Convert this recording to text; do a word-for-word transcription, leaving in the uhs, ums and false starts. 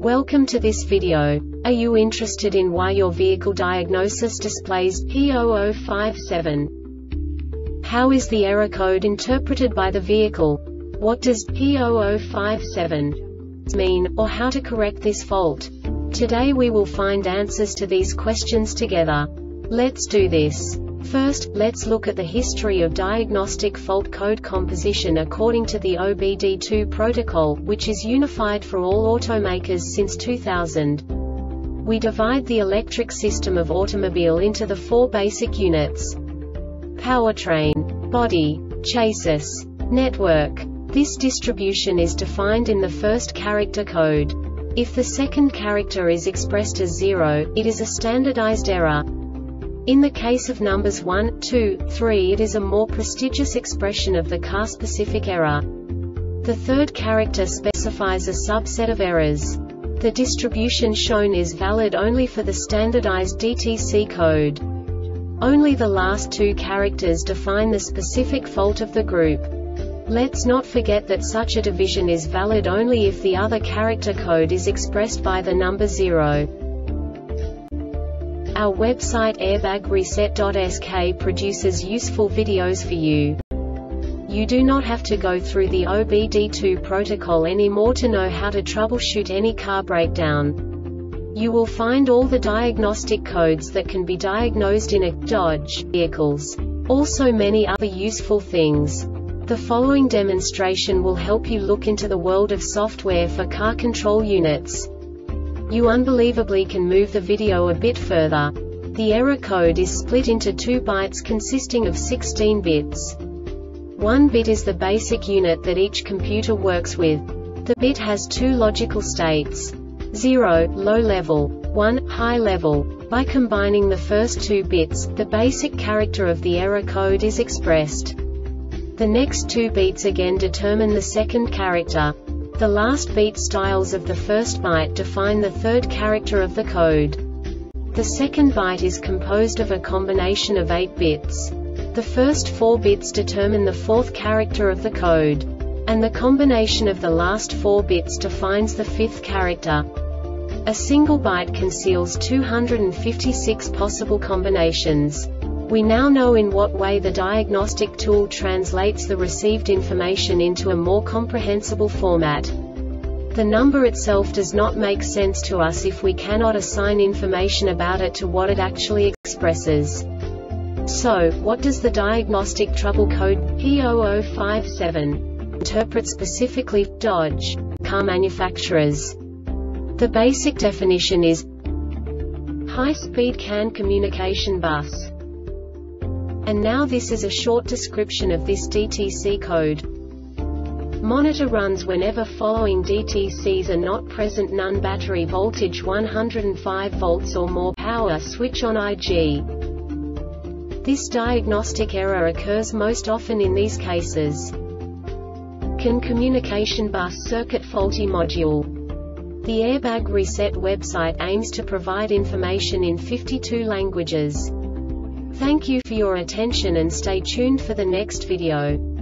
Welcome to this video. Are you interested in why your vehicle diagnosis displays P zero zero five seven? How is the error code interpreted by the vehicle? What does P zero zero five seven mean, or how to correct this fault? Today we will find answers to these questions together. Let's do this. First, let's look at the history of diagnostic fault code composition according to the O B D two protocol, which is unified for all automakers since two thousand. We divide the electric system of automobile into the four basic units: powertrain, body, chassis, network. This distribution is defined in the first character code. If the second character is expressed as zero, it is a standardized error. In the case of numbers one, two, three, it is a more prestigious expression of the car-specific error. The third character specifies a subset of errors. The distribution shown is valid only for the standardized D T C code. Only the last two characters define the specific fault of the group. Let's not forget that such a division is valid only if the other character code is expressed by the number zero. Our website airbag reset dot S K produces useful videos for you. You do not have to go through the O B D two protocol anymore to know how to troubleshoot any car breakdown. You will find all the diagnostic codes that can be diagnosed in a Dodge vehicles. Also many other useful things. The following demonstration will help you look into the world of software for car control units. You unbelievably can move the video a bit further. The error code is split into two bytes consisting of sixteen bits. One bit is the basic unit that each computer works with. The bit has two logical states: zero, low level, one, high level. By combining the first two bits, the basic character of the error code is expressed. The next two bits again determine the second character. The last beat styles of the first byte define the third character of the code. The second byte is composed of a combination of eight bits. The first four bits determine the fourth character of the code. And the combination of the last four bits defines the fifth character. A single byte conceals two hundred fifty-six possible combinations. We now know in what way the diagnostic tool translates the received information into a more comprehensible format. The number itself does not make sense to us if we cannot assign information about it to what it actually expresses. So, what does the diagnostic trouble code P zero zero five seven interpret specifically for Dodge car manufacturers? The basic definition is high-speed C A N communication bus. And now this is a short description of this D T C code. Monitor runs whenever following D T Cs are not present: none, battery voltage one hundred five volts or more, power switch on I G. This diagnostic error occurs most often in these cases: C A N communication bus circuit faulty module. The Airbag Reset website aims to provide information in fifty-two languages. Thank you for your attention and stay tuned for the next video.